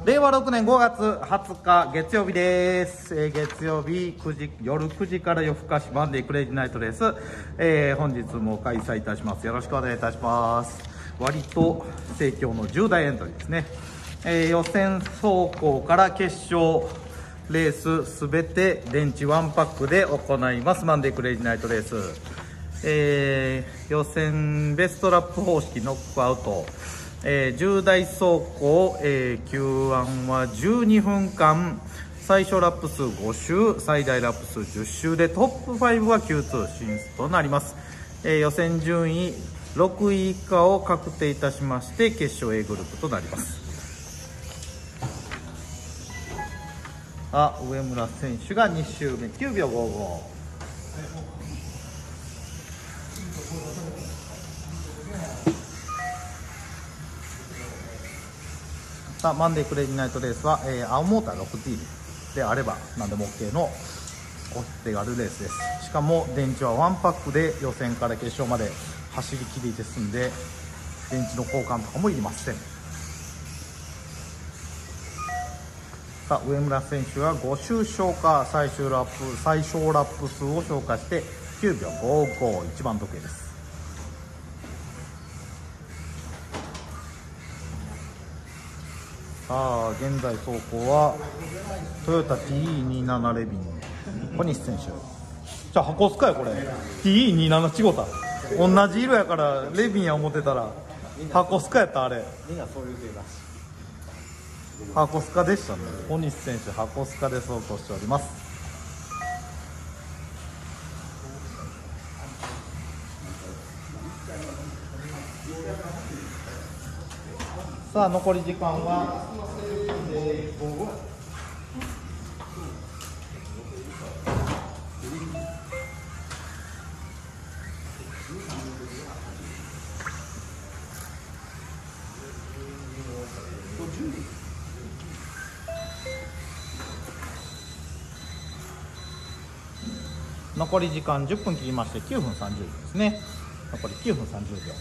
令和6年5月20日月曜日です。月曜日夜9時から夜更かしマンデークレイジーナイトレース、本日も開催いたします。よろしくお願いいたします。割と盛況の10大エントリーですね。予選走行から決勝レースすべて電池1パックで行いますマンデークレイジーナイトレース。予選ベストラップ方式ノックアウト、10台走行、Q1 は12分間、最小ラップ数5周、最大ラップ数10周でトップ5は Q2 進出となります。予選順位6位以下を確定いたしまして決勝 A グループとなります。上村選手が2周目9秒55。マンデークレイジーナイトレースは、青モーター 6T であれば何でも OK のお手軽レースです。しかも電池は1パックで予選から決勝まで走りきりですんで、電池の交換とかもいりません。上村選手は5周消化、最小ラップ数を消化して9秒55、一番時計です。現在走行はトヨタ TE27 レビン小西選手。じゃあ箱スカやこれ TE27 違うた、同じ色やからレビンや思ってたら箱スカやった。あれみんなそういう系だし箱スカでしたね。小西選手箱スカで走行しております。残り時間は残り時間10分切りまして9分30秒ですね。残り9分30秒。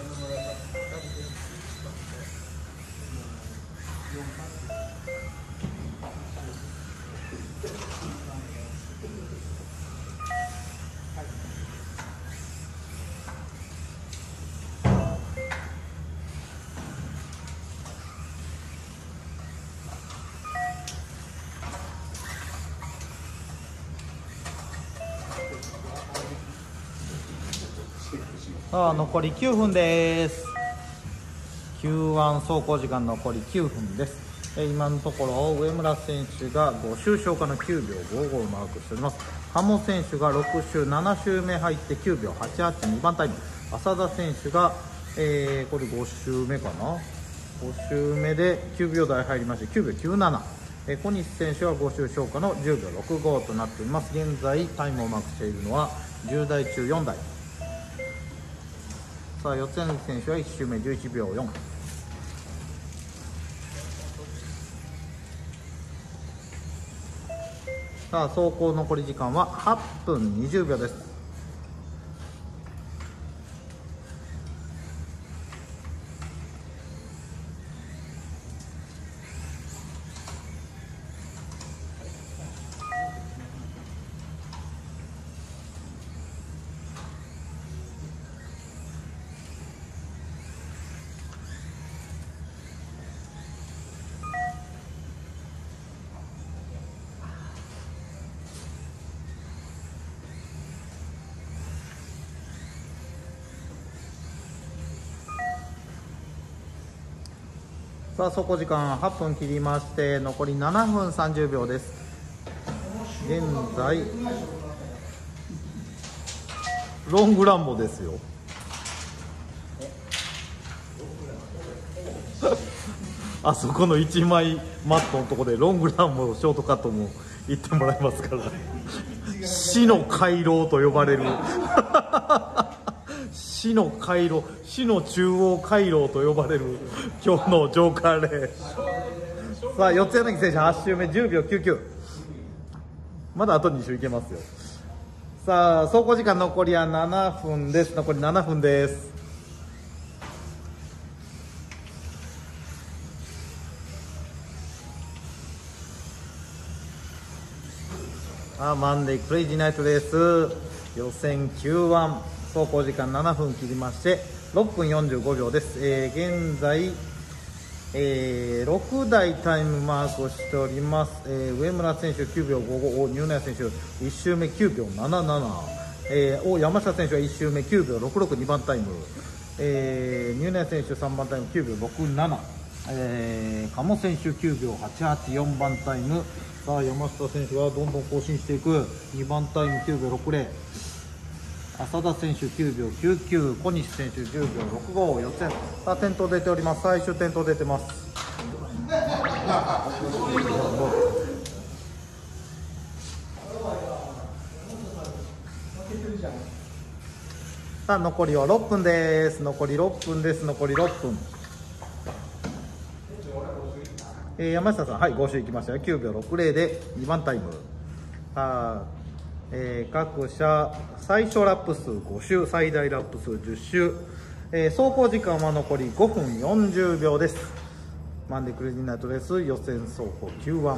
残り9分です。Q1 走行時間残り9分です。今のところ上村選手が5周消化の9秒55をマークしております。鴨選手が6周7周目入って9秒88、 2番タイム。浅田選手が、これ5周目かな、5周目で9秒台入りまして9秒97。小西選手は5周消化の10秒65となっております。現在タイムをマークしているのは10台中4台。四谷選手は1周目11秒4。走行残り時間は8分20秒です。走行時間8分切りまして残り7分30秒です。現在ロングランボですよあそこの1枚マットのところでロングランボショートカットも行ってもらいますから死の回廊と呼ばれる死の回廊、死の中央回廊と呼ばれる今日のジョーカーレー。四谷選手8周目10秒99。まだあと2周いけますよ。走行時間残りは7分です。残り7分です。 マンデークレイジーナイトレース予選 Q1 走行時間7分切りまして6分45秒です。現在、6台タイムマークをしております。上村選手9秒55、ニューナヤ選手1周目9秒77、山下選手は1周目9秒66、2番タイム、ニューナヤ選手3番タイム9秒67、鴨選手9秒88、4番タイム。さあ山下選手がどんどん更新していく。2番タイム9秒60、浅田選手9秒99、小西選手10秒65、予選さあ転倒出ております。最終転倒出てます。さあ残りは6分です。残り6分です。残り6分。山下さん、はい、5周いきましたよ。9秒60で2番タイム。各社最小ラップ数5周、最大ラップ数10周、走行時間は残り5分40秒です。マンデークレイジーナイトレース予選走行 Q1。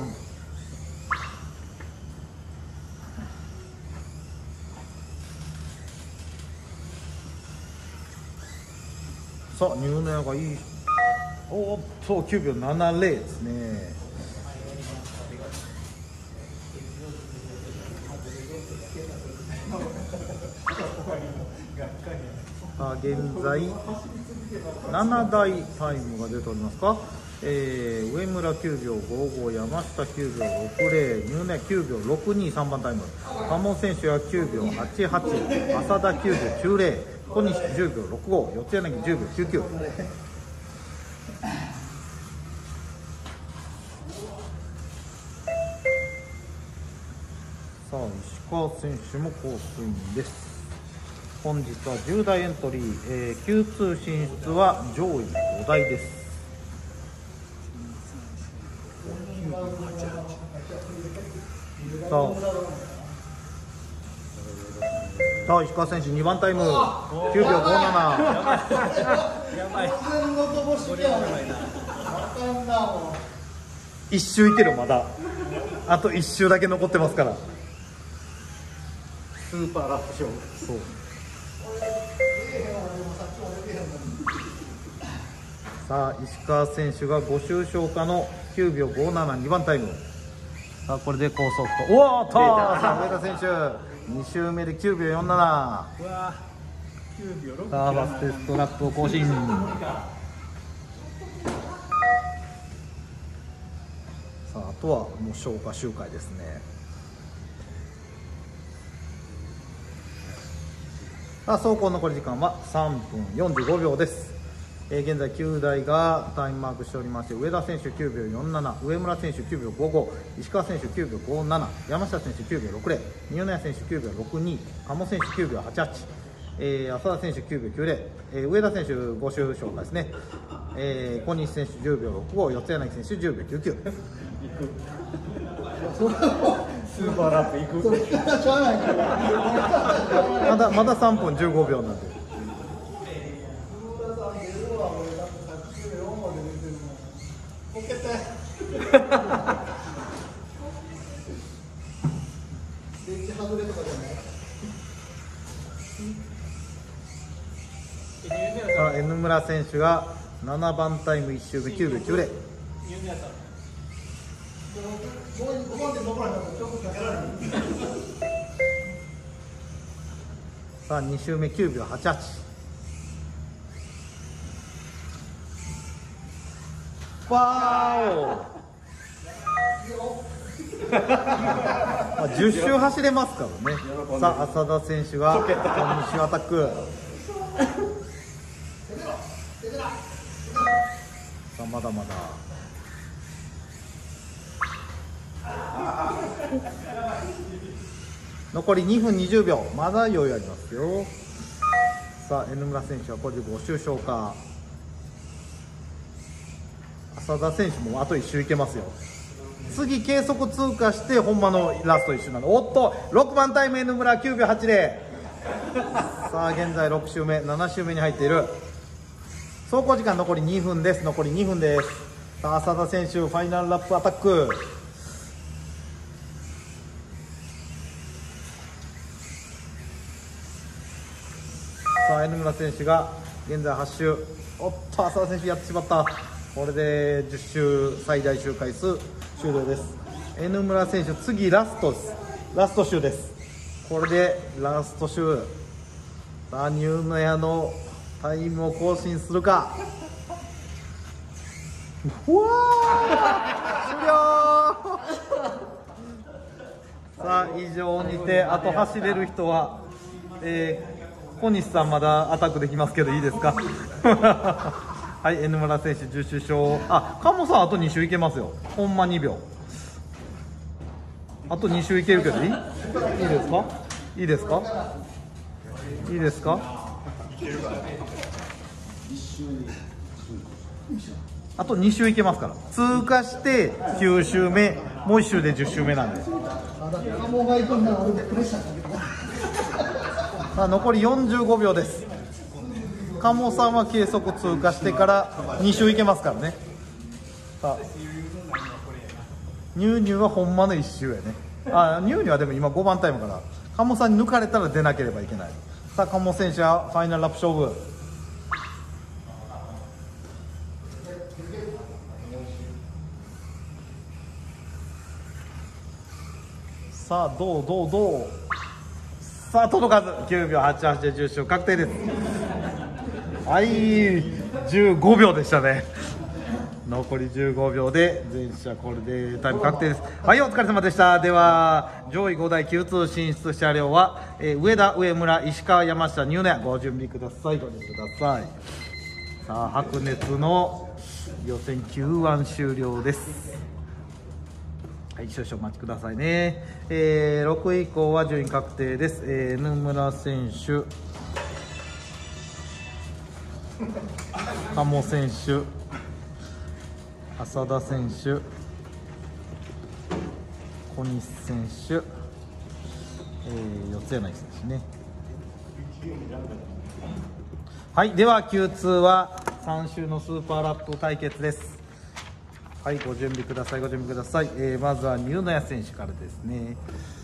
さあニューナヤがいい。おっと9秒70ですね。現在7台タイムが出ておりますか。上村9秒55、山下9秒60、ニューナヤ9秒62、3番タイム。鴨選手は9秒88、浅田9秒90、小西10秒65、四谷柳10秒99。さあ石川選手もコースインです。本日は10台エントリー、Q2 進出は上位5台です。さあ石川選手2番タイム9秒57。1周いける。まだあと1周だけ残ってますから。 スーパーラップ勝負。 そうさあ石川選手が5周消化の9秒57、2番タイム。さあこれで高速とおっとさあ上田選手2周目で9秒47。さあバステストラップを更新。さああとはもう消化周回ですね。さあ走行残り時間は3分45秒です。現在9台がタイムマークしておりまして、上田選手9秒47、上村選手9秒55、石川選手9秒57、山下選手9秒60、ニューナヤ選手9秒62、鴨選手9秒88、浅田選手9秒90、上田選手5周紹介ですね、小西選手10秒65、四谷柳選手10秒99。 スーパーラップいく。 まだ3分15秒なんで。さあ N 村選手が7番タイム1周目9秒90。さあ2周目9秒88。わーお10周走れますからね。さあ浅田選手が2周アタック。さあまだまだ残り2分20秒、まだ余裕ありますよ。さあ N 村選手はこれで5周消化。浅田選手もあと1周いけますよ。次計測通過してほんまのラスト1周なの。おっと6番タイム N 村9秒80。さあ現在6周目7周目に入っている。走行時間残り2分です。残り2分です。さあ浅田選手ファイナルラップアタック。 N 村選手が現在8周。おっと浅田選手やってしまった。これで10周最大周回数終了です。 N 村選手次ラストです。ラスト周です。これでラスト周。さあニューノヤのタイムを更新するか。うわー終了さあ以上にて、あと走れる人は、小西さんまだアタックできますけどいいですかはい、N 村選手10周勝。あ、鴨さんあと2周いけますよ。ほんま2秒。あと2周いけるけどいいですか。いいですか。いいですか。あと2周いけますから。通過して9周目、もう1周で10周目なんで。さあ残り45秒です。鴨さんは計測通過してから2周いけますからね。さあニューニューはほんまの1周やね。あ、ニューニューはでも今5番タイムから、鴨さんに抜かれたら出なければいけない。さあ鴨選手はファイナルラップ勝負。さあどうさあ届かず。9秒88で10勝確定です。はい、15秒でしたね。残り15秒で全車これでタイム確定です。はい、お疲れ様でした。では上位5台 Q2 進出車両は、上田、上村、石川、山下、ニューノヤ、ご準備ください。ご準備ください。さあ白熱の予選 Q1 終了です。はい、少々お待ちくださいね。6位以降は順位確定です。N 村選手、鴨選手、浅田選手、小西選手、四谷内選手ね。はい、では Q2 は3周のスーパーラップ対決です。はい、ご準備ください。ご準備ください。まずはニューノヤ選手からですね。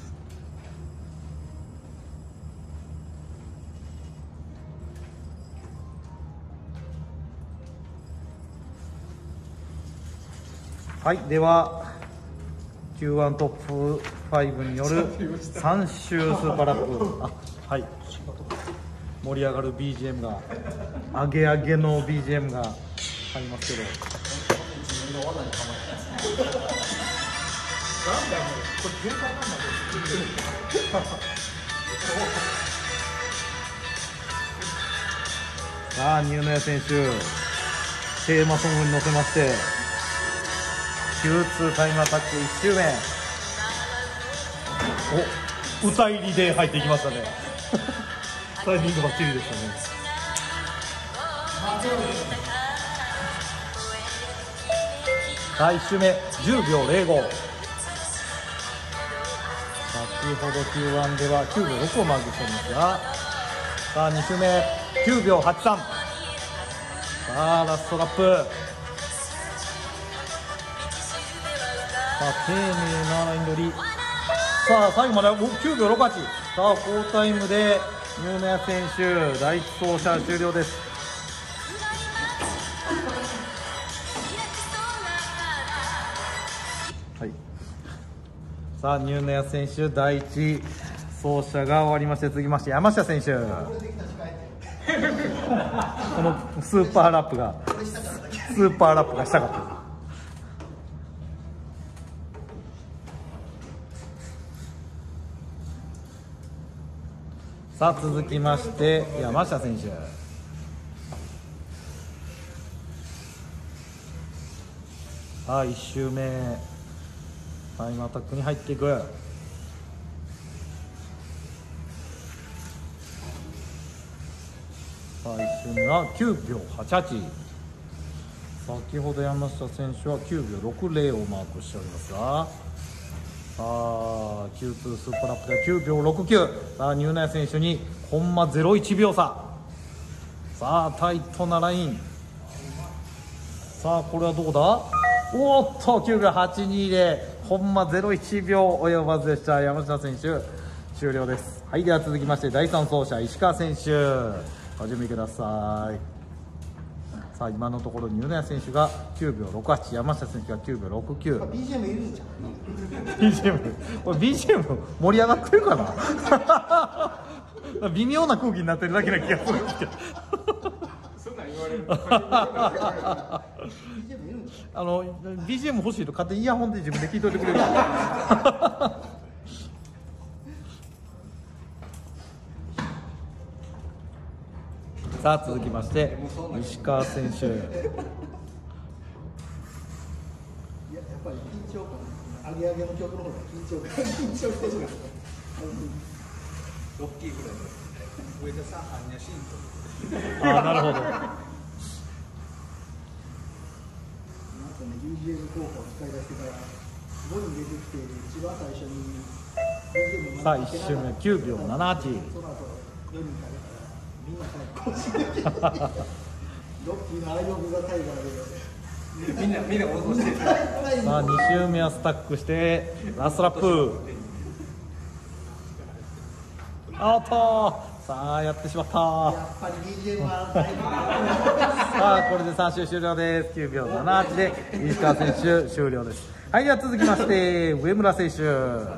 はい、では Q1 トップ5による3周スーパーラップ。あ、はい、盛り上がる BGM が、アゲアゲの BGM が入りますけど、さあニューノヤ選手テーマソングに乗せまして Q2 タイムアタック1周目、お、歌入りで入っていきましたねタイミングバッチリでしたね。さあ1周目10秒05。先ほど Q1 では9秒6をマークしておりますが、さあ2周目9秒83。さあラストラップ。さあ丁寧なライン取り。さあ最後まで9秒68。さあ好タイムでニューノヤ選手第1走者終了です。はい、さあニューノヤ選手第1走者が終わりまして、続きまして山下選手このスーパーラップがしたかった。さあ続きまして山下選手、さあ1周目タイムアタックに入っていく。さあ1周目は9秒88。先ほど山下選手は9秒60をマークしておりますが、さあ Q2 スーパーラップでは9秒69。さあニューノヤ選手にコンマ01秒差。さあタイトなライン。さあこれはどうだ。おっと9秒82でコンマ01秒及ばずでした。山下選手終了です。はい、では続きまして第3走者石川選手お準備ください。さあ今のところニューナヤ選手が9秒68、山下選手が9秒69。 BGM いるんじゃん。 これ BGM 盛り上がってるかな微妙な空気になってるだけな気がするんですけどそんなん言われる。 BGM 欲しいと勝手にイヤホンで自分で聞いといてくれるさあ続きまして石川選手。 いや、やっぱり緊張感、上げ上げの曲の方が緊張してる。ロッキーぐらいの上田さん、アンニャシント。 ああ、なるほど。 なんかね、BGM 効果を使い出してから5人出てきて、一番最初に BGM さあ1周目9秒78。 その後4人かけたらみんな更新できる。ロッキーのアイオブザタイガーでみんな応募してる。 さあ2周目はスタックしてラストラップ。あっとさあやってしまった。 やっぱり BGM はタイムさあこれで3周終了です。9秒78で石川選手終了です。はい、では続きまして上村選手。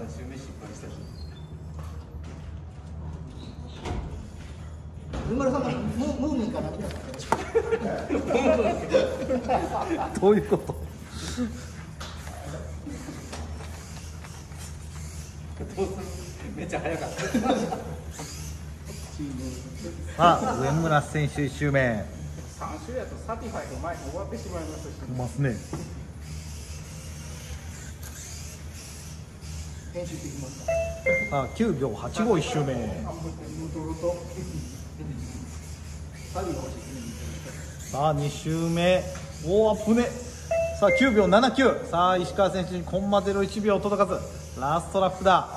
上村さんがムーミンかな。 どういうこと？ めっちゃ早かった。 さあ上村選手1周目。 3周やとサティファイの前に終わってしまいましたし、 いますね。 編集してきました。 さあ9秒85、1周目。さあ2周目。おお、アップね。さあ9秒79。さあ石川選手にコンマ01秒届かずラストラップだ。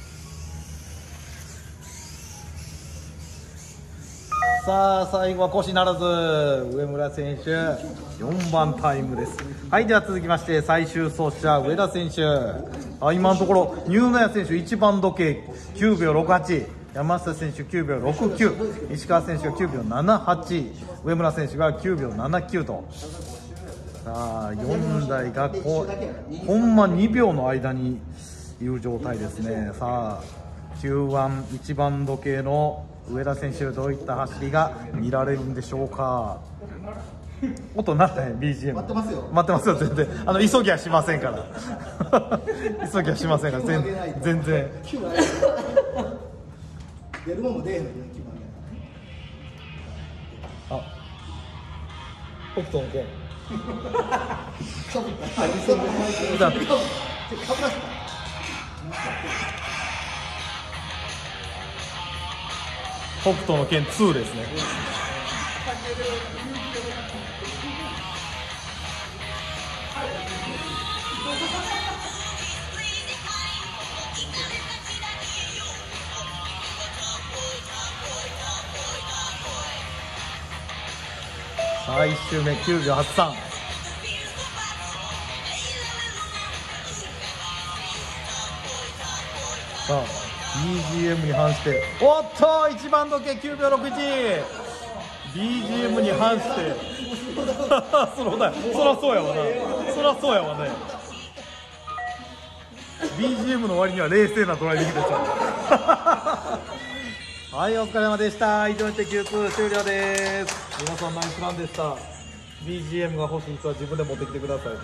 さあ最後は腰ならず上村選手4番タイムです。はい、では続きまして最終走者上田選手。今のところニューナヤ選手1番時計9秒68、山下選手9秒69、石川選手が9秒78、上村選手が9秒79と、さあ4台がほんま2秒の間にいる状態ですね。さあ1番時計の上田選手、どういった走りが見られるんでしょうか。音鳴ったね、BGM。 待ってますよ。 待ってますよ、全然。急ぎはしませんから。急ぎはしませんから、全然。 出るもんも出えへんのよ、9番あ、北斗の剣。北斗の剣2ですね。さあ1周目9秒83。さあ BGM に反して、おっと1番時計9秒61。 BGM に反してそらそうやわな、そらそうやわね。 BGM の割には冷静なトライできてちゃうはい、お疲れ様でした。以上にして Q2 終了です。皆さんナイスランでした。 BGM が欲しい人は自分で持ってきてくださいね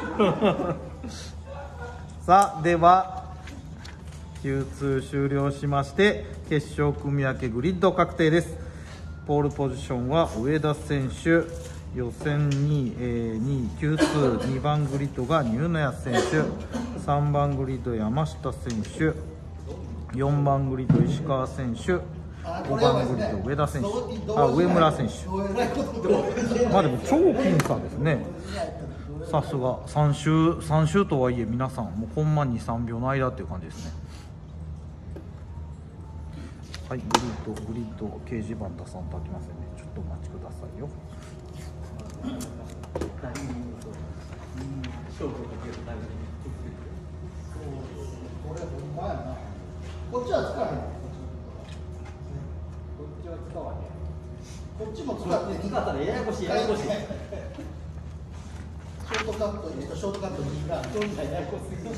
さあでは Q2 終了しまして決勝組み分けグリッド確定です。ポールポジションは上田選手、予選2位 Q2、2番グリッドがニューナヤ選手、3番グリッド山下選手、4番グリッド石川選手、5番グリッド上田選手、上村選手。まあでも超僅差ですね。さすが3周とはいえ皆さんもうほんまに3秒の間っていう感じですね。はい、グリッド掲示板出さんとあきませんね。ちょっとお待ちくださいよ。 こっちは使わへん。こっちは使わへん。 こっちも使って使ったらややこしいややこしい。 ショートカット1とショートカット2がどんなややこしい。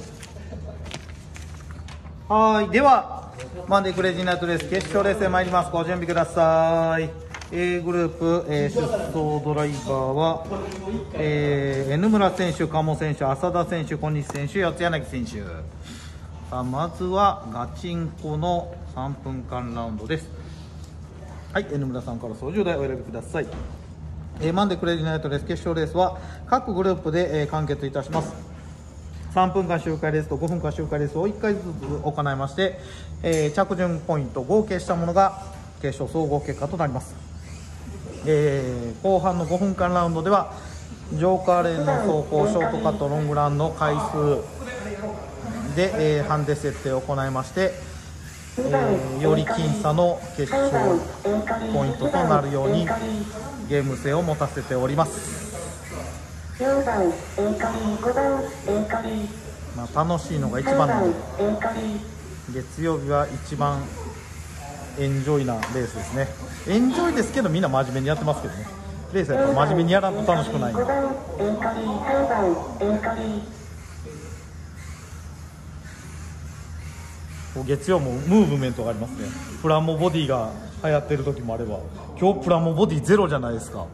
はい、ではマンデークレイジーナイトレース決勝レースへ参ります。ご準備ください。A グループ、出走ドライバーは、N 村選手、鴨選手、浅田選手、小西選手、四柳選手。さあまずはガチンコの3分間ラウンドです。はい、N 村さんから操縦台お選びください。マンデークレイジーナイトレース決勝レースは各グループで、完結いたします。3分間周回レースと5分間周回レースを1回ずつ行いまして、着順ポイント合計したものが決勝総合結果となります。後半の5分間ラウンドではジョーカーレーンの走行、ショートカット、ロングランの回数で、ハンデ設定を行いまして、より僅差の決勝ポイントとなるようにゲーム性を持たせております。 4番、A カリー、5番、A カリー。 楽しいのが一番なので、月曜日は一番エンジョイなレースですね。エンジョイですけどみんな真面目にやってますけどね。レースはやっぱ真面目にやらんと楽しくないんで。 5番、A カリー、3番、A カリー。 月曜もムーブメントがありますね。プラモボディが流行ってる時もあれば、今日プラモボディゼロじゃないですか。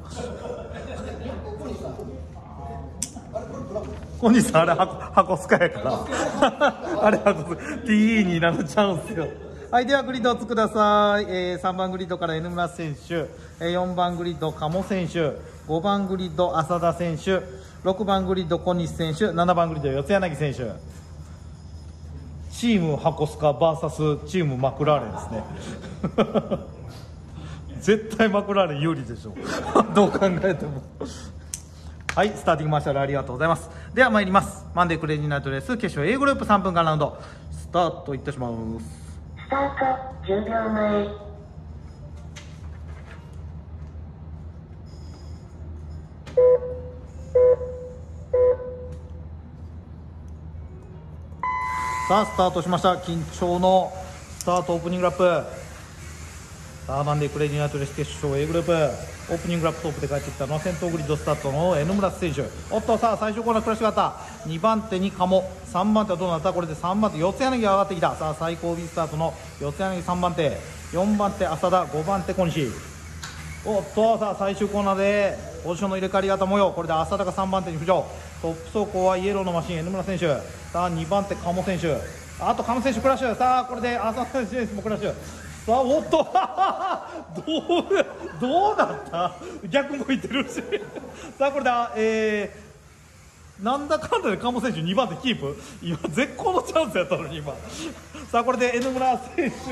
小西さん、あれ箱スカやからあれ箱ス TE になっちゃうんですよ。はい、ではグリッドをつください。3番グリッドから N 村選手、4番グリッド鴨選手、5番グリッド浅田選手、6番グリッド小西選手、7番グリッド四柳選手。チーム箱スカ VS チームマクラーレンですね絶対マクラーレン有利でしょどう考えてもはい、スターティングマーシャルありがとうございます。では参ります。マンデークレイジーナイトレース決勝 A グループ3分間ラウンドスタートいたします。 スタート10秒前。 さあスタートしました。緊張のスタートオープニングラップ。さあマンデークレイジーナイトレース決勝 A グループオープニングラップトップで帰ってきたのは先頭グリッドスタートの N 村選手。おっと、さあ最初コーナークラッシュがあった。2番手に鴨、3番手はどうなった。これで3番手四柳が上がってきた。さあ最後尾スタートの四柳3番手、4番手浅田、5番手小西。おっと、さあ最終コーナーでポジションの入れ替わり方模様。これで浅田が3番手に浮上。トップ走行はイエローのマシン N 村選手。さあ2番手鴨選手、あと鴨選手クラッシュ。さあこれで浅田選手もクラッシュ。さあおっとどうなった。逆向いてるしさあこれでなんだかんだで鴨選手2番手キープ。今絶好のチャンスやったのに今さあこれで N 村選手が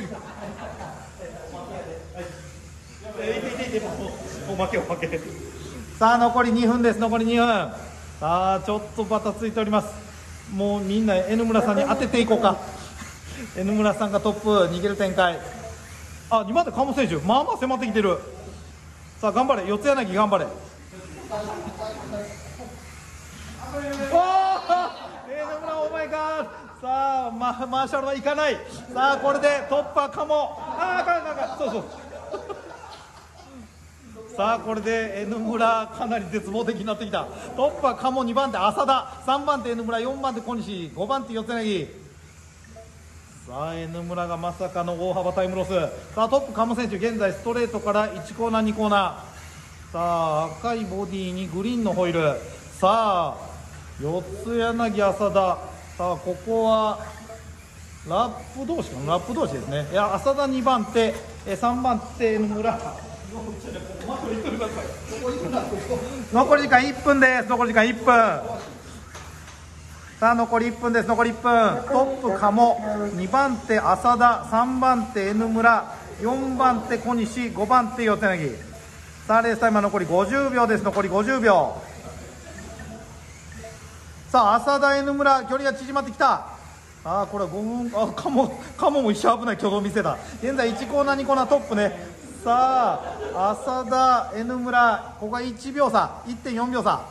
もう負けさあ残り2分です。残り2分。さあちょっとバタついております。もうみんな N 村さんに当てていこうかN 村さんがトップ逃げる展開。あ、2番手鴨選手まあまあ迫ってきてる。さあ頑張れ四柳、頑張れ。おー N 村オーマイガー。さあマーシャルはいかない。さあこれでトップは鴨。そうさあこれで N 村かなり絶望的になってきた。トップは鴨、2番手浅田、3番手 N 村、4番手小西、5番手四柳。さあ N 村がまさかの大幅タイムロス。さあトップ鴨選手現在ストレートから1コーナー2コーナー。さあ赤いボディにグリーンのホイール。さあ四柳浅田。さあここはラップ同士かな。ラップ同士ですね。いや浅田2番手、3番手 N 村。残り時間1分です。残り時間1分。さあ残り1分です。残り1分。トップ鴨、2番手浅田、3番手 N 村、4番手小西、5番手四柳。さあレースタイムは残り50秒です。残り50秒。さあ浅田 N 村距離が縮まってきた。さあこれは5分。あ、鴨も一瞬危ない挙動を見せた。現在1コーナー2コーナートップね。さあ浅田 N 村ここは1秒差、 1.4 秒差。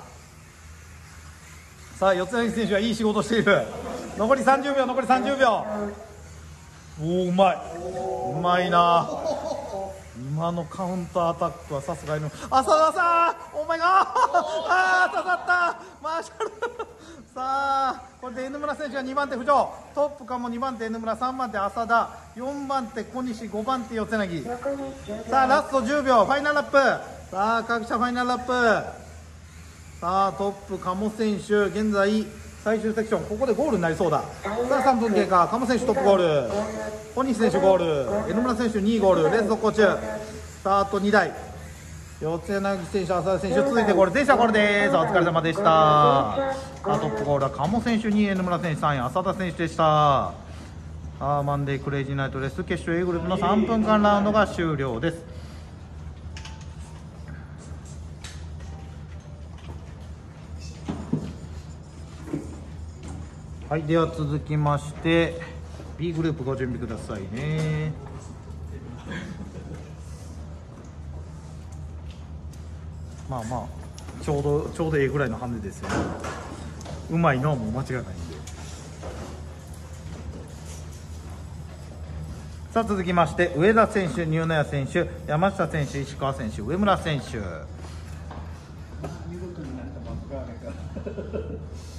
さあ四柳選手はいい仕事している。残り30秒、残り30秒。おお、うまいな。う今のカウンターアタックはさすがに浅田さん、お前が刺さったマーシャルさあこれで N 村選手が2番手浮上、トップかも2番手 N 村、3番手浅田、4番手小西、5番手四つ柳。さあラスト10秒、ファイナルラップ。さあ各社ファイナルラップ。さあトップ鴨選手、現在最終セクション、ここでゴールになりそうだ。さあ3分経過、鴨選手トップゴール、小西選手ゴール、N 村選手2位ゴール、レース続行中。スタート2台、四つ柳選手、浅田選手、続いてゴール、全車ゴールです。お疲れ様でした。さあトップゴールは鴨選手2位、N 村選手3位、浅田選手でした。さあマンデークレイジーナイトレース決勝 A グループの3分間ラウンドが終了です。はい、では続きまして B グループご準備くださいね。まあまあちょうどええぐらいのハンデですよね。うまいのはもう間違いないんで。さあ続きまして上田選手、ニューノヤ選手、山下選手、石川選手、上村選手。 見事になったマッカーネが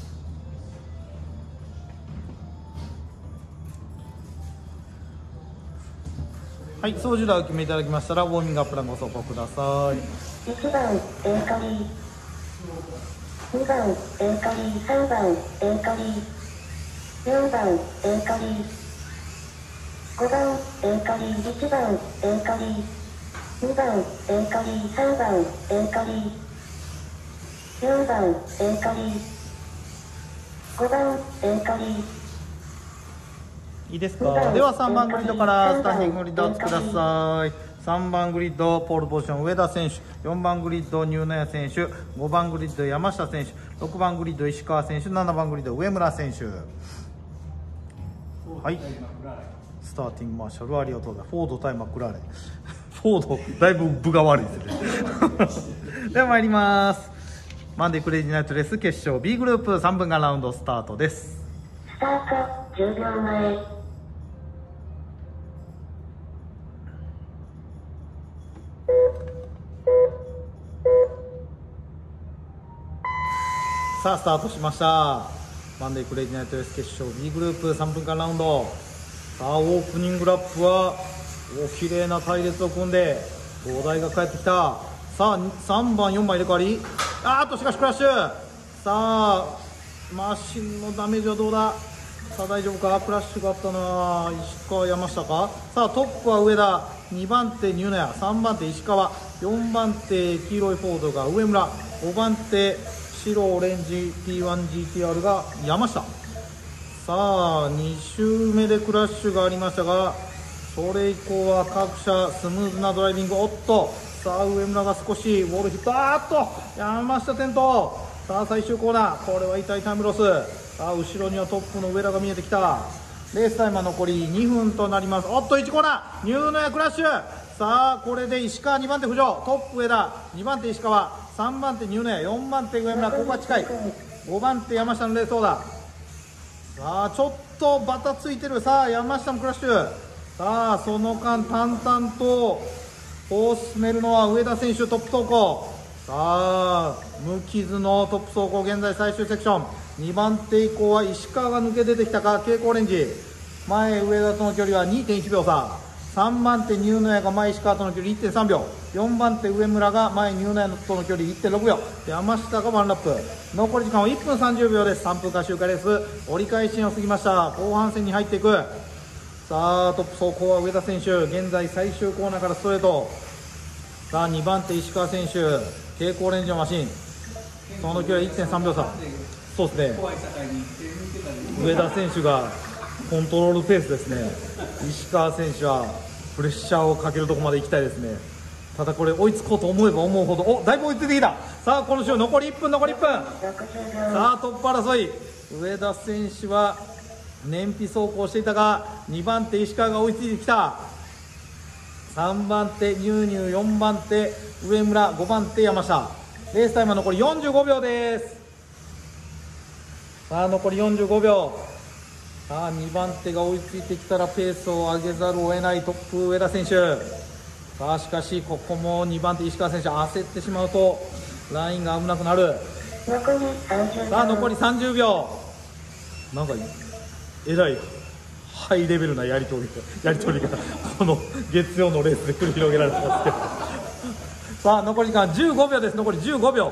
はい、操縦台を決めていただきましたらウォーミングアップランご走行ください。 1番エーカリー、2番エーカリー、3番エーカリー、4番エーカリー、5番エーカリー、1番エーカリー、2番エーカリー、3番エーカリー、4番エーカリー、5番エーカリー。 いいですか。では3番グリッドからスタンディンググリッドをお作りください。3番グリッドポールポジション上田選手、4番グリッドニューノヤ選手、5番グリッド山下選手、6番グリッド石川選手、7番グリッド上村選手。はい、スターティングマーシャルありがとうございます。フォード対マクラーレンフォードだいぶ分が悪いですねでは参ります。マンデークレイジーナイトレース決勝 B グループ3分間ラウンドスタートです。 スタート10秒前。 さあスタートしました。マンデークレイジーナイトレース決勝 B グループ3分間ラウンド。さあオープニングラップは綺麗な隊列を組んで東大が帰ってきた。さあ3番4番入れ替わり、しかしクラッシュ。さあマシンのダメージはどうだ。さあ大丈夫か。クラッシュがあったのは石川山下か。さあトップは上田、2番手ニューノヤ、3番手石川、4番手黄色いフォードが上村、5番手白オレンジ T1GTR が山下。さあ2周目でクラッシュがありましたが、それ以降は各社スムーズなドライビング。おっとさあ上村が少しウォールヒット、山下転倒。さあ最終コーナー、これは痛いタイムロス。さあ後ろにはトップの上田が見えてきた。レースタイムは残り2分となります。おっと1コーナーニューノヤクラッシュ。さあこれで石川2番手浮上、トップ上田、2番手石川、3番手ニューノヤ、4番手上村、ここは近い。5番手山下のレースオーダー。さあちょっとバタついてる。さあ山下もクラッシュ。さあその間淡々と歩を進めるのは上田選手、トップ走行。さあ無傷のトップ走行、現在最終セクション。2番手以降は石川が抜け出てきたか。蛍光オレンジ、前上田との距離は 2.1 秒差。3番手ニューノヤが前石川との距離 1.3 秒、4番手上村が前ニューノヤとの距離 1.6 秒、山下が1ラップ。残り時間は1分30秒です。3分間周回レース折り返しを過ぎました。後半戦に入っていく。さあトップ走行は上田選手、現在最終コーナーからストレート。さあ2番手石川選手、蛍光オレンジのマシン、その距離 1.3 秒差。そうですね、上田選手がコントロールペースですね。石川選手はプレッシャーをかけるところまで行きたいですね。ただこれ追いつこうと思えば思うほどだいぶ追いついてきた。さあこの週残り1分、残り1分。さあトップ争い、上田選手は燃費走行していたが2番手石川が追いついてきた。3番手ニューニュー、4番手上村、5番手山下。レースタイムは残り45秒です。さあ残り45秒。さあ2番手が追いついてきたらペースを上げざるを得ないトップ上田選手。 さあしかしここも2番手石川選手焦ってしまうとラインが危なくなる。 残り30秒。 さあ残り30秒。なんかえらいハイレベルなやり取りがこの月曜のレースで繰り広げられてますけどさあ残り時間15秒です。残り15秒。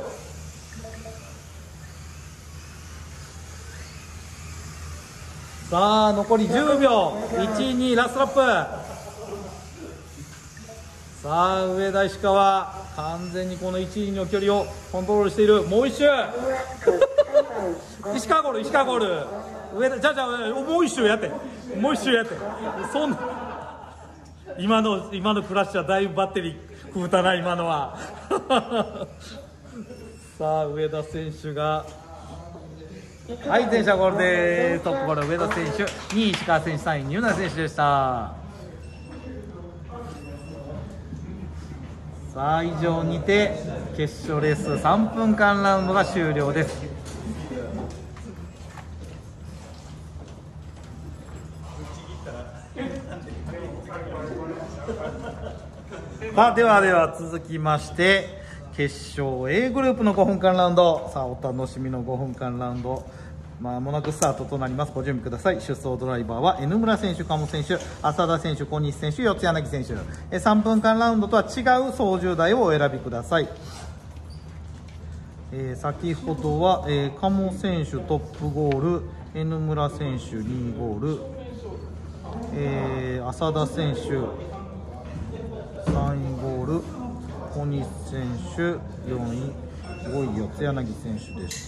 さあ残り10秒。1、2ラストラップ。さあ上田石川完全にこの1、2の距離をコントロールしている。もう一周石川ゴール、石川ゴール。上田、じゃあもう一周やって、もう一周やって。そんな今のクラッシュはだいぶバッテリー食うたな今のはさあ上田選手がはい前者ゴールです。トップゴール上田選手、2位石川選手、3位三浦選手でした。さあ以上にて決勝レース3分間ラウンドが終了です。さあでは続きまして決勝 A グループの5分間ラウンド。さあお楽しみの5分間ラウンド、まもなくスタートとなります。ご準備ください。出走ドライバーは N 村選手、鴨選手、浅田選手、小西選手、四柳選手。3分間ラウンドとは違う操縦台をお選びください。先ほどは、鴨選手トップゴール、N 村選手2位ゴール、浅田選手3位ゴール、小西選手4位、5位四柳選手でした。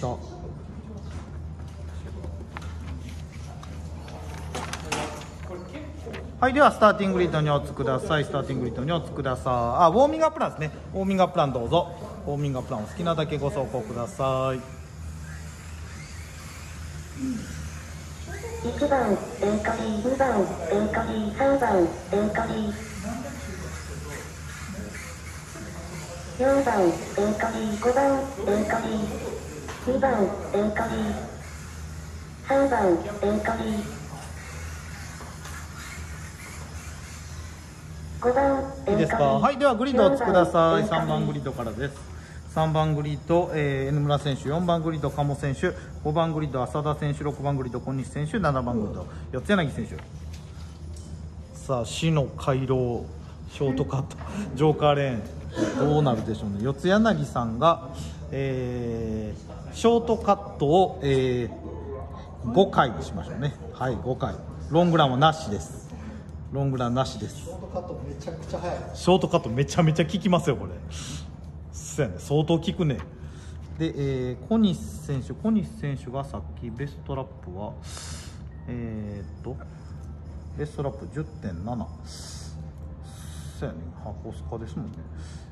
はい、ではスターティングリッドにお着ください。スターティングリッドにお着ください。あ、ウォーミングアップランですね。ウォーミングアップランどうぞ。ウォーミングアップランお好きなだけご走行ください。 1番ベーカリー、2番ベーカリー、3番ベーカリー、4番ベーカリー、5番ベーカリー、2番ベーカリー、3番ベーカリー、5番ベいいですか。 ーカリー。 はい、ではグリッドお着ください。3番グリッドからです。3番グリッド、N 村選手、4番グリッド鴨選手、5番グリッド浅田選手、6番グリッド小西選手、7番グリッド四柳選手。さあ死の回廊ショートカットジョーカーレーンどうなるでしょうね。四柳さんが、ショートカットを、5回にしましょうね。はい、5回。ロングランはなしです。ロングランなしです。 ショートカットめちゃくちゃ速い。 ショートカットめちゃめちゃ効きますよこれ。そうやね、相当効くね。で、小西選手がさっきベストラップはベストラップ 10.7。 そうやね、箱スカですもんね。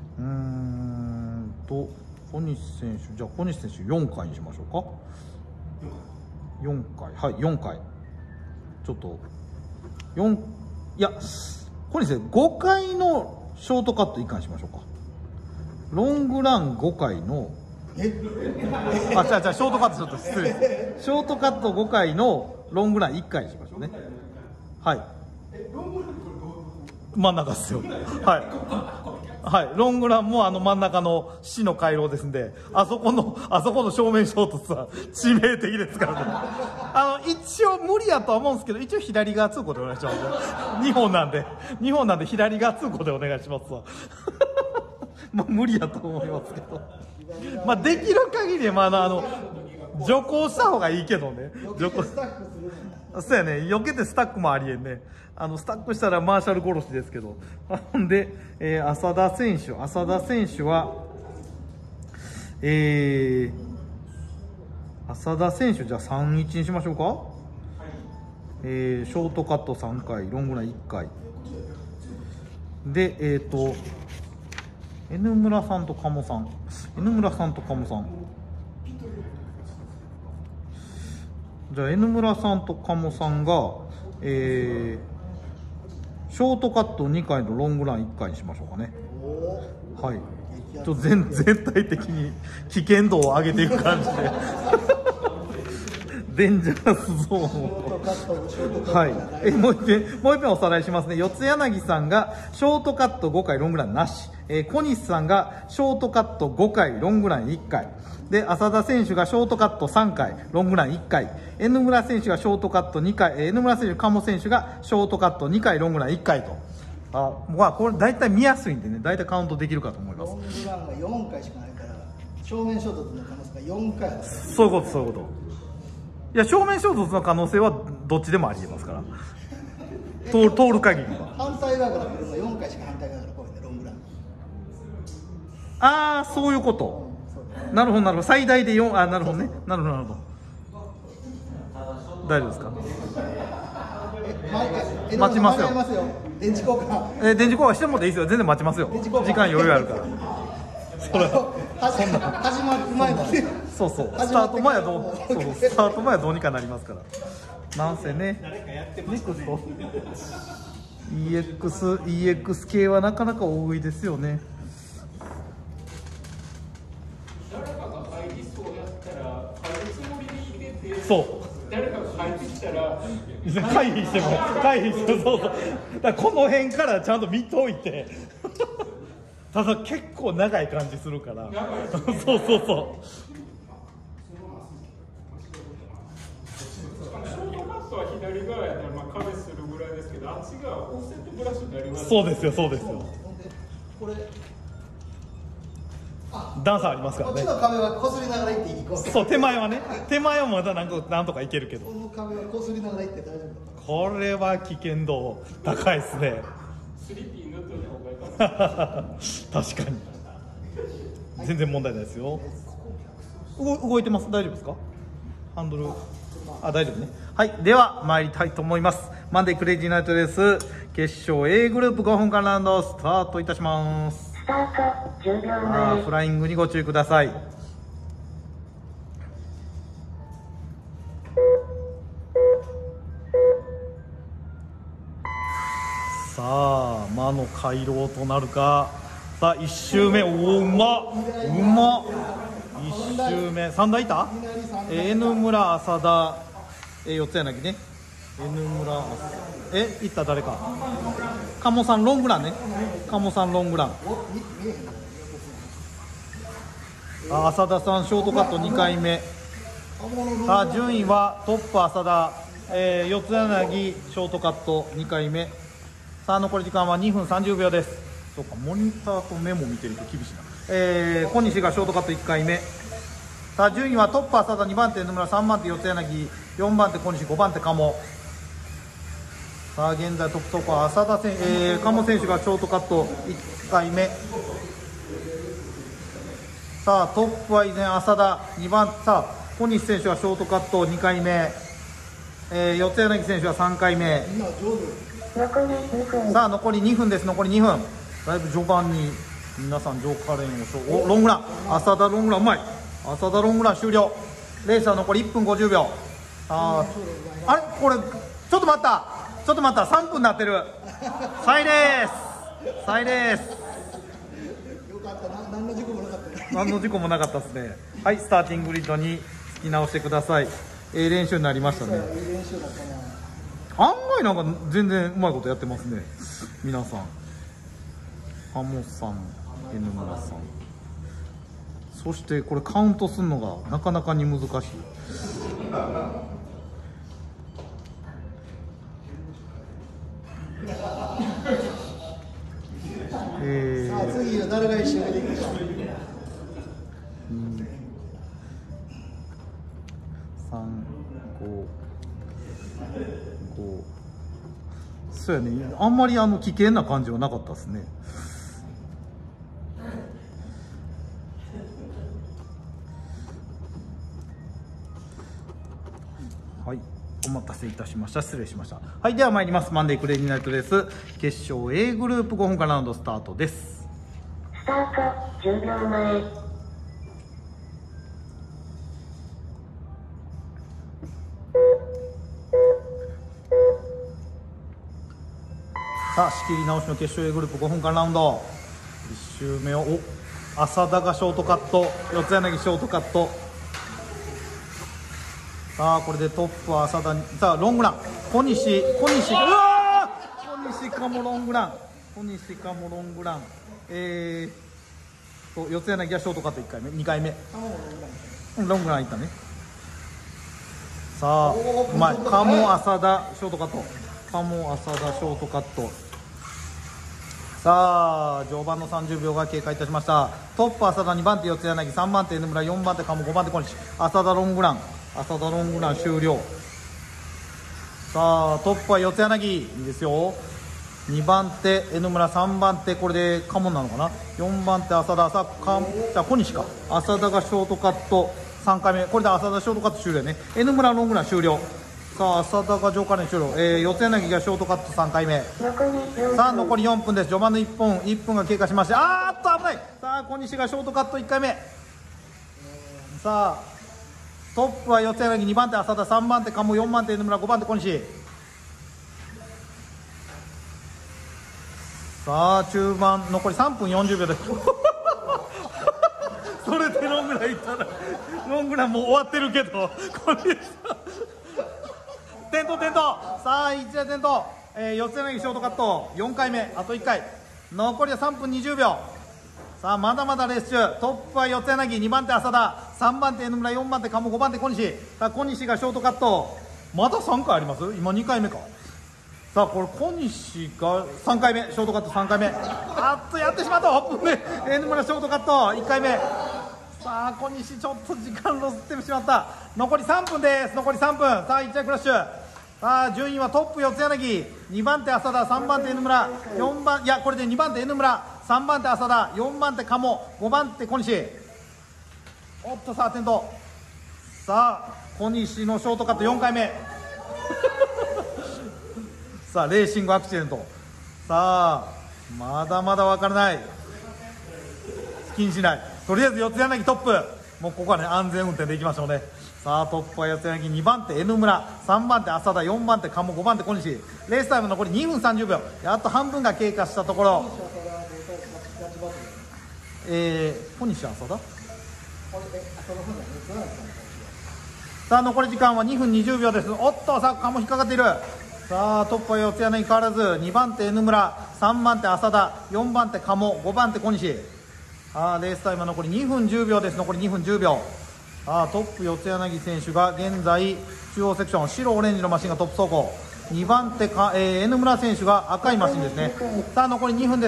小西選手、じゃあ小西選手4回にしましょうか。4回、はい、4回。ちょっと4、いや小西選手5回のショートカット1回にしましょうか。ロングラン5回のあ、じゃあショートカットちょっと失礼です。ショートカット5回のロングラン1回にしましょうね。はい。真ん中ですよ。はい。はい、ロングランも真ん中の死の回廊ですんで、あそこの正面衝突は致命的ですからね。一応無理やとは思うんですけど、一応左側通行でお願いします。2本なんで左側通行でお願いしますわ。まあ無理やと思いますけど、まあできる限り、徐行した方がいいけどね。徐行そうやね、避けてスタックもありえんね。スタックしたらマーシャル殺しですけど。ほんで、浅田選手は浅田選手じゃあ3-1にしましょうか。ショートカット3回、ロングラン1回で、N 村さんと鴨さん、じゃあ N 村さんと鴨さんが、ショートカット2回のロングラン1回にしましょうかね。はい、全体的に危険度を上げていく感じでデンジャラスゾーンを。はい。もう一遍おさらいしますね。四谷柳さんがショートカット5回ロングランなし。小西さんがショートカット5回ロングラン1回。で、浅田選手がショートカット3回ロングラン1回。N 村選手がショートカット2回。N 村選手、鴨選手がショートカット2回ロングラン1回と。これ大体見やすいんでね、大体カウントできるかと思います。 ロングランが4回しかないから、正面衝突の可能性が4回ある。 そういうこと、そういうこと。いや、正面衝突の可能性はどっちでもありえますから。通る限りは。 反対側から来るのが4回しか反対側から来ないんで、ロングラン。 ああ、そういうこと。なるほど、なるほど。最大で4、なるほどね。なるほど、なるほど。大丈夫ですか。待ちますよ。 電池交換。 電池交換してもいいですよ。全然待ちますよ。時間余裕あるから。 始まる前だね。 そうそう。スタート前はスタート前はどうにかなりますから。なんせね。EX 系はなかなか大食いですよね。そう。誰かが入ってきたら回避してもそうそう。だからこの辺からちゃんと見といて。ただ結構長い感じするから。そうそうそう。ショートカットは左側やったら壁するぐらいですけど、あっち側オフセットブラシになります。そうですよ、そうですよ。 これ段差ありますからね。 こっちの壁はこすりながら行っていい。 そう、手前はまだなんとかいけるけど。 この壁はこすりながら行って大丈夫だ。 これは危険度高いですね。スリッピー塗っといた方がいいかも。確かに。全然問題ないですよ。動いてます。大丈夫ですか？ハンドル。大丈夫ね。はい、では参りたいと思います。マンデークレイジーナイトレース決勝 A グループ5分間ラウンドスタートいたします。 スタート10秒前。 フライングにご注意ください。さあ、魔の回廊となるか。さあ、1周目、うまっ。1周目、3台いた？ N 村、浅田、四谷柳ね。N 村、いった誰か。鴨さんロングランね。鴨さんロングラン。浅田さんショートカット2回目。順位はトップ浅田、四谷柳ショートカット2回目。さあ残り時間は2分30秒です。そうか、モニターとメモ見てると厳しいな。小西がショートカット1回目。さあ順位はトップ浅田、2番手野村、3番手四谷柳、4番手小西、5番手鴨。さあ現在トップ走行は浅田選手、鴨選手がショートカット1回目。さあトップは依然浅田、2番、さあ小西選手はショートカット2回目、四谷柳選手は3回目。さあ残り2分です。残り2分。だいぶ序盤に皆さん上カレンをロングラン、浅田ロングランうまい。浅田ロングラン終了。レースは残り1分50秒。あれこれちょっと待った、3分になってる。サイレース。 よかった。何の事故もなかった。 何の事故もなかったですね。はい、スターティンググリッドに突き直してください。練習になりましたね。 練習だったな。 案外なんか全然うまいことやってますね、皆さん。鴨さん、N 村さん。そしてこれカウントするのがなかなかに難しい。 さあ次は誰が一緒にできるか。そうやね、あんまり危険な感じはなかったですね。はい、お待たせいたしました。失礼しました。はい、では参ります。マンデークレイジーナイトレース決勝 A グループ5分間ラウンドスタートです。 スタート10秒前。 さあ仕切り直しの決勝 A グループ5分間ラウンド1周目を浅田がショートカット、四谷柳ショートカット。 さあこれでトップは浅田に、さあロングラン小西、うわー、小西かもロングラン、四谷柳がショートカット1回目、2回目、ロングランいったね。さあうまい、鴨浅田ショートカット、鴨浅田ショートカット。さあ序盤の30秒が経過いたしました。トップ浅田、2番手四谷柳、3番手 N 村、4番手鴨、5番手小西、浅田ロングラン終了。さあトップは四谷柳、いいですよ。2番手 N 村、3番手これでカモンなのかな、4番手浅田、じゃあ小西か、浅田がショートカット3回目、これで浅田ショートカット終了ね。 N 村ロングラン終了。さあ浅田が上下連終了、四谷柳がショートカット3回目。さあ残り4分です。序盤の1分が経過しまして、危ない。さあ小西がショートカット1回目。さあトップは四谷柳、2番手浅田、3番手鴨、4番手 N 村、5番手小西。さあ中盤残り3分40秒ですそれでロングランいったら、ロングランもう終わってるけど、これ転倒、さあ一大転倒、四谷柳ショートカット4回目、あと1回、残りは3分20秒。さあまだまだレース中、トップは四谷柳、2番手浅田、3番手 N 村、4番手鴨、5番手小西。さあ小西がショートカット、まだ3回あります、今2回目か。さあこれ小西が3回目ショートカット3回目、やってしまった、8分目 N 村ショートカット1回目。さあ小西ちょっと時間ロスってしまった。残り3分です。さあ1着クラッシュ。さあ順位はトップ四谷柳、2番手浅田、3番手 N 村、これで2番手 N 村、3番手浅田、4番手鴨、5番手小西。さあ転倒。さあ小西のショートカット4回目さあレーシングアクシデント。さあまだまだ分からない、気にしない、とりあえず四谷柳トップ、もうここはね安全運転でいきましょうね。さあトップは四谷柳、2番手 N 村、3番手浅田、4番手鴨、5番手小西。レースタイム残り2分30秒、やっと半分が経過したところ、小西浅田、さあ残り時間は2分20秒です。さあ鴨引っかかっている。さあトップは四谷柳変わらず、2番手 N 村、3番手浅田、4番手鴨、5番手小西。レースタイムは残り2分10秒です。トップ四谷柳選手が現在中央セクション、白オレンジのマシンがトップ走行、2番手N 村選手が赤いマシンですね。さあ残り2分です。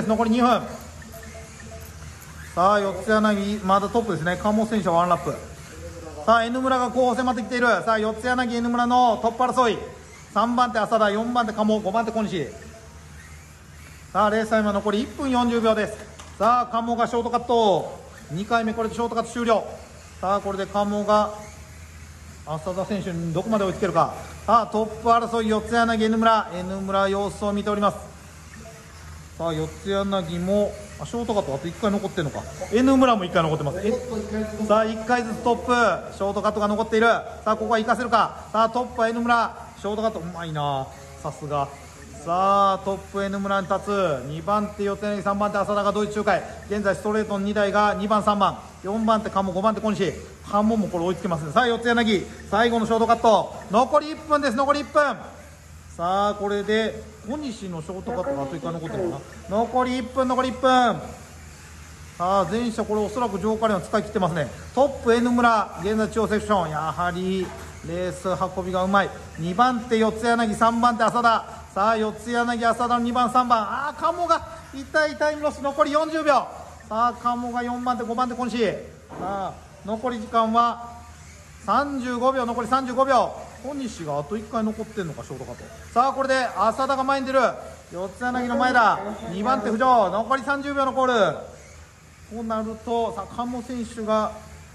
さあ四谷柳まだトップですね。鴨選手は1ラップ。さあ N 村が後方迫ってきている。さあ四谷柳 N 村のトップ争い、3番手浅田、4番手鴨、5番手小西。さあレースタイムは残り1分40秒です。さあ鴨がショートカット2回目、これでショートカット終了。さあこれで鴨が浅田選手にどこまで追いつけるか。さあトップ争い四谷柳 N 村様子を見ております。さあ四谷柳もショートカットあと1回残ってるのか、 N 村も1回残ってます。さあ1回ずつトップショートカットが残っている。さあここは生かせるか。さあトップは N 村ショートカットうまいな、さすが。さあトップ N 村に立つ2番手四谷柳、3番手浅田がドイツ周回。現在ストレートの2台が2番3番、4番手鴨、5番手小西。鴨もこれ追いつけますね。さあ四谷柳最後のショートカット、残り1分です。さあこれで小西のショートカットがあと1回残ってるかな。残り1分。さあ前者これおそらく上下連は使い切ってますね。トップ N 村現在中央セクション、やはりレース運びがうまい。2番手四谷柳、3番手浅田。さあ四谷柳浅田の2番3番、鴨が痛いタイムロス。残り40秒。さあ鴨が4番手、5番手小西。さあ残り時間は35秒。残り35秒。小西があと1回残ってんのか、ショートカット。さあこれで浅田が前に出る。四谷柳の前だ。2番手浮上。残り30秒のコール。となるとさあ鴨選手が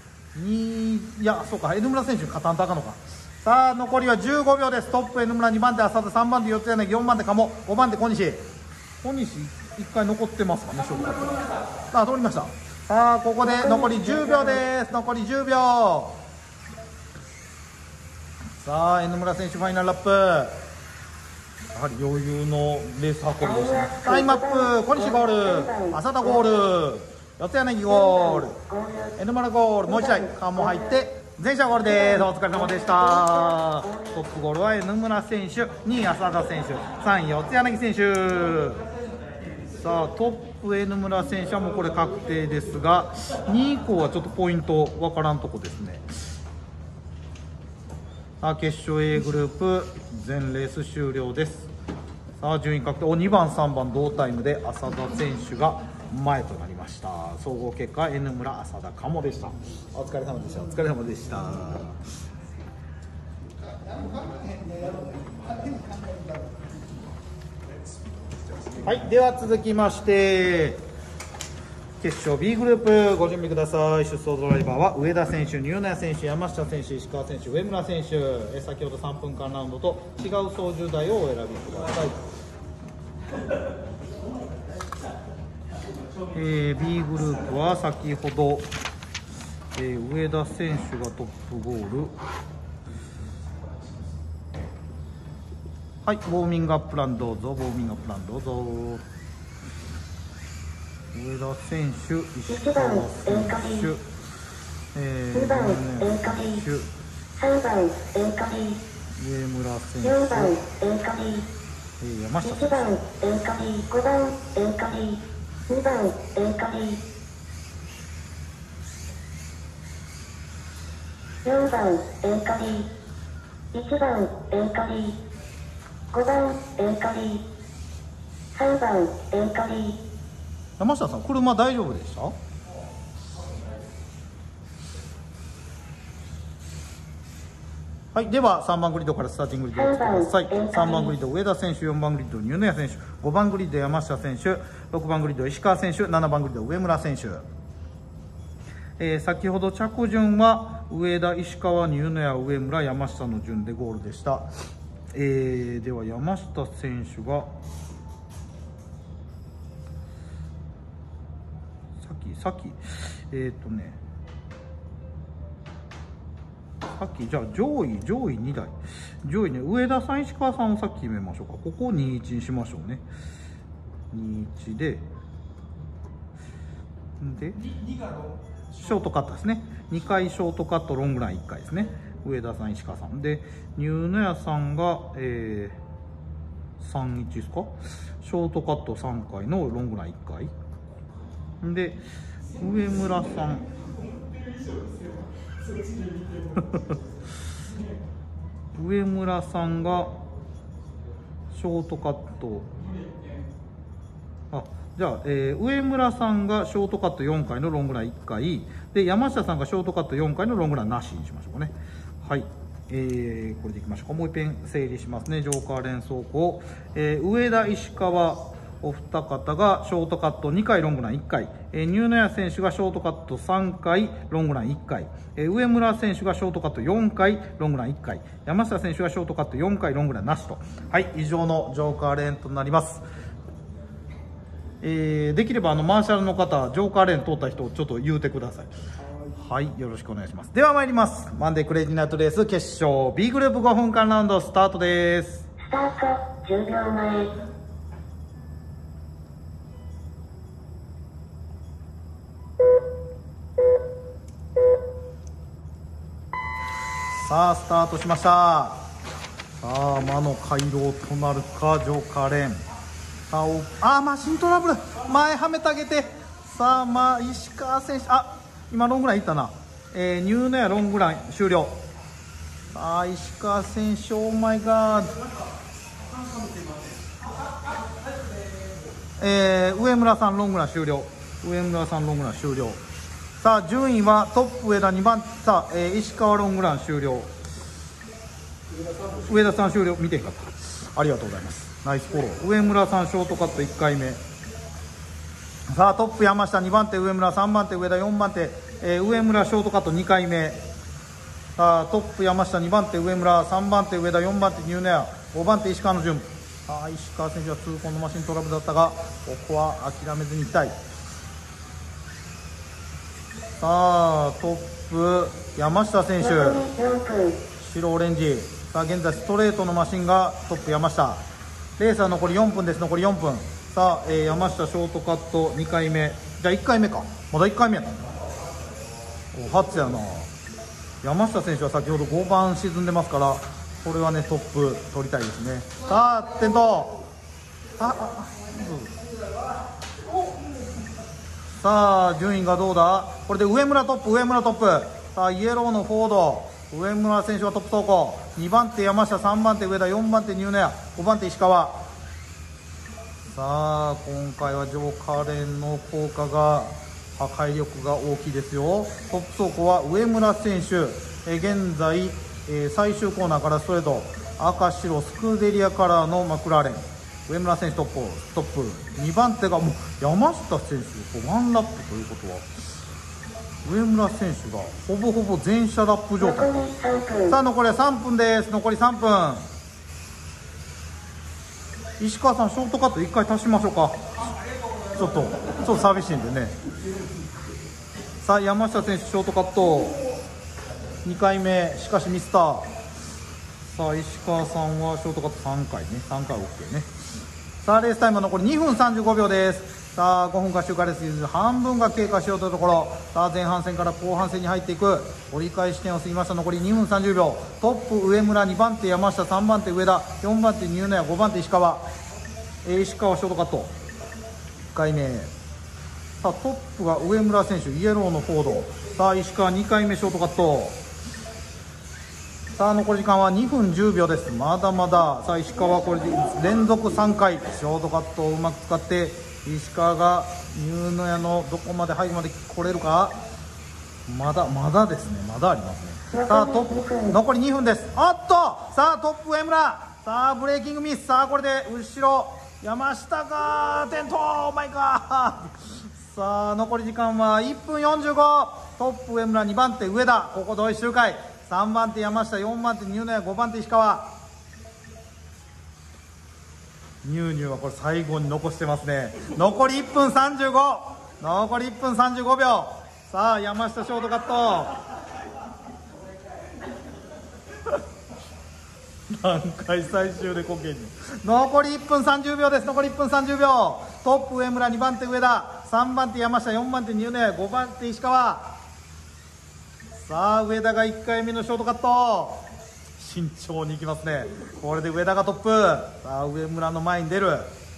N 村選手に勝たんとあかんのか。さあ残りは15秒です。トップ N 村、2番手浅田、3番手四谷柳、4番手鴨、5番手小西。1回残ってますかね、ショートカット。さあ通りました。さあここで残り10秒です。さあ N 村選手ファイナルラップ。やはり余裕のレース運びですね。タイムアップ、小西ゴール、浅田ゴール、四谷柳ゴール、N 村ゴール、もう1台、鴨入って全社ゴールです。お疲れ様でした。トップゴールは N 村選手、2位浅田選手、3位四谷柳選手。さあトップ N 村選手はもうこれ確定ですが、2位以降はちょっとポイントわからんとこですね。さあ決勝 A グループ全レース終了です。さあ順位確定、2番3番同タイムで浅田選手が前となりました。総合結果 N 村浅田鴨でした。お疲れ様でした。お疲れ様でした。はい、では続きまして決勝 B グループご準備ください。出走ドライバーは上田選手、ニューナヤ選手、山下選手、石川選手、上村選手。先ほど3分間ラウンドと違う操縦台をお選びください。B グループは先ほど、上田選手がトップゴール。はい、ウォーミングアップランどうぞ。ウォーミングアップランどうぞ。上田選手、石川選手、上村選手、山下選手。2番4番1番5番3番山下さん、車大丈夫でした？はい、では3番グリッドからスターティンググリッドを作ってください。3番グリッド上田選手、4番グリッドニューナヤ選手、5番グリッド山下選手、6番グリッド石川選手、7番グリッド上村選手。先ほど着順は上田、石川、ニューナヤ、上村、山下の順でゴールでした。では山下選手がさっきじゃあ上位2台、上位ね、上田さん、石川さんをさっき決めましょうか。ここを21にしましょうね。21でショートカットですね。2回ショートカット、ロングラン1回ですね。上田さん、石川さんで、ニューナヤさんが、31ですか。ショートカット3回のロングラン1回で、上村さん上村さんがショートカット、じゃあ、上村さんがショートカット4回のロングラン1回で、山下さんがショートカット4回のロングランなしにしましょうかね。はい、これでいきましょうか。もう一遍整理しますね。ジョーカー連走行、上田、石川お二方がショートカット2回、ロングラン1回、ニューナヤ選手がショートカット3回、ロングラン1回、上村選手がショートカット4回、ロングラン1回、山下選手がショートカット4回、ロングランなしと、はい、以上のジョーカーレーンとなります。できればマーシャルの方、ジョーカーレーン通った人、ちょっと言うてください。はい、よろしくお願いします。では参ります。マンデークレイジーナイトレース決勝 B グループ5分間ラウンドスタートです。 スタート10秒前。 さあスタートしました。さあ魔の回廊となるか、ジョーカーレーン。さあマシントラブル、前はめてあげて。さあ石川選手、今ロングランいったな。ニューナヤロングラン終了。さあ石川選手、オーマイガード。上村さんロングラン終了。上村さんロングラン終了。さあ順位はトップ上田2番、さあ、石川ロングラン終了。上田さん終了、見てへんかった。ありがとうございます。ナイスフォロー。上村さんショートカット1回目。さあトップ山下2番手上村、3番手上田、4番手、上村ショートカット2回目。さあトップ山下2番手上村、3番手上田、4番手ニューナヤ、5番手石川の順。さあ石川選手は痛恨のマシントラブルだったが、ここは諦めずにいきたい。さあトップ山下選手、白オレンジ。さあ現在ストレートのマシンがトップ山下。レースは残り4分です。残り4分。さあ、山下ショートカット2回目。じゃあ1回目か。まだ1回目やったんだ。初やな。 山下選手は先ほど5番沈んでますから、これはねトップ取りたいですね。さあ転倒、さあ順位がどうだ。これで上村トップ、上村トップ。さあイエローのフォード、上村選手はトップ走行。2番手山下、3番手上田、4番手ニューネア、5番手石川。さあ今回は上カレンの効果が、破壊力が大きいですよ。トップ走行は上村選手、現在、最終コーナーからストレート、赤白スクーデリアカラーのマクラーレン。上村選手トップ、2番手がもう山下選手ワンラップということは、上村選手がほぼほぼ全車ラップ状態。さあ残りは3分です。残り3分。石川さんショートカット1回足しましょうか。ちょっと寂しいんでね。さあ山下選手ショートカット2回目、しかしミスター。さあ石川さんはショートカット3回ね、3回 OK ね。さあレースタイムは残り2分35秒です。さあ5分間周回レース半分が経過しようというところ。さあ前半戦から後半戦に入っていく。折り返し点を過ぎました。残り2分30秒。トップ上村、2番手山下、3番手上田、4番手ニューネア、5番手石川。石川ショートカット1回目。さあトップが上村選手、イエローのフォード。さあ石川2回目ショートカット。さあ残り時間は2分10秒です。まだまだ。さあ石川はこれで連続3回ショートカットをうまく使って、石川がニューノヤのどこまで背後まで来れるか。まだですね、まだありますね。さあトップ残り2分です。おっと、さあトップ上村、さあブレーキングミス。さあこれで後ろ山下が転倒、マイカー。さあ残り時間は1分45。トップ上村、2番手上田、ここ同一周回。3番手山下、4番手ニューネア、5番手石川。ニューはこれ最後に残してますね。残り1分35。残り1分35秒。さあ山下ショートカット。何回最終でこけんの。残り1分30秒です。残り1分30秒。トップ上村、2番手上田、3番手山下、4番手ニューネア、5番手石川。さあ上田が1回目のショートカット。慎重にいきますね。これで上田がトップ。さあ上村の前に出る。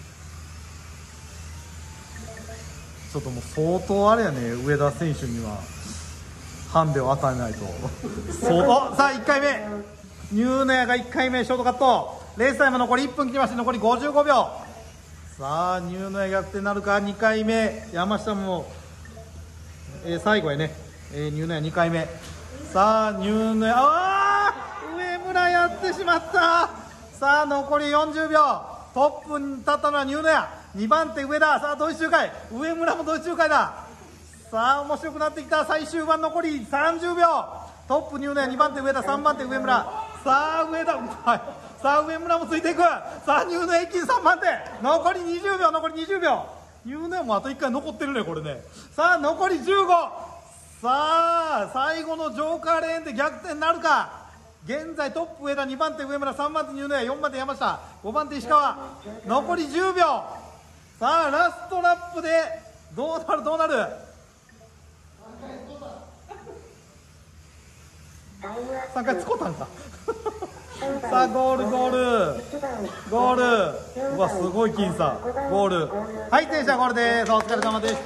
ちょっともう相当あれやね、上田選手にはハンデを与えないと。相当。さあ1回目ニューネアが1回目ショートカット。レースタイム残り1分切りまして、残り55秒。さあニューネア逆転なるか。2回目山下も、最後やね、ニューネア2回目。さあニューネア、上村やってしまった。さあ残り40秒。トップに立ったのはニューネア、2番手上田。さあ同一周回、上村も同一周回だ。さあ面白くなってきた。最終盤残り30秒。トップニューネア、2番手上田、3番手上村。さあ上田、はい、さあ上村もついていく。さあニューネア一気に3番手。残り20秒、残り20秒。ニューネアもあと1回残ってるねこれね。さあ残り15。さあ最後のジョーカーレーンで逆転なるか。現在トップ上田、2番手上村、3番手ニューネア、4番手山下、5番手石川。残り10秒。さあラストラップでどうなるどうなる。3回使ったんか。さあゴールゴールゴール。うわすごい僅差。ゴール。はい停車ゴールです。お疲れ様でした。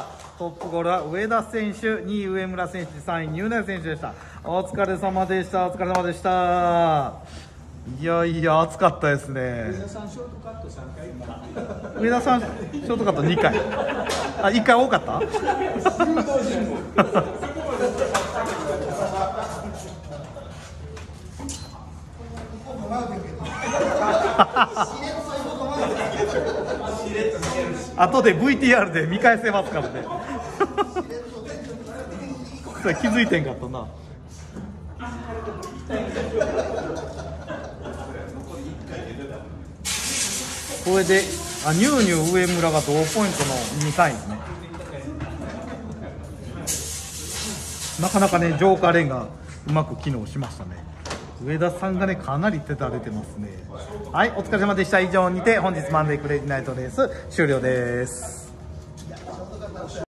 トップゴールは上田選手、2位上村選手、3位ニューネア選手でした。お疲れ様でした。お疲れ様でした。いやいや暑かったですね。 上田さんショートカット3回。 上田さんショートカット2回。あ1回多かった。後で VTR で見返せますからね。それ気づいてんかったな。これでニューニュー上村が同ポイントの2、3位ですね。なかなかねジョーカーレーンがうまく機能しましたね。上田さんがねかなり手だれてますね。はいお疲れ様でした。以上にて本日マンデークレイジーナイトレース終了です。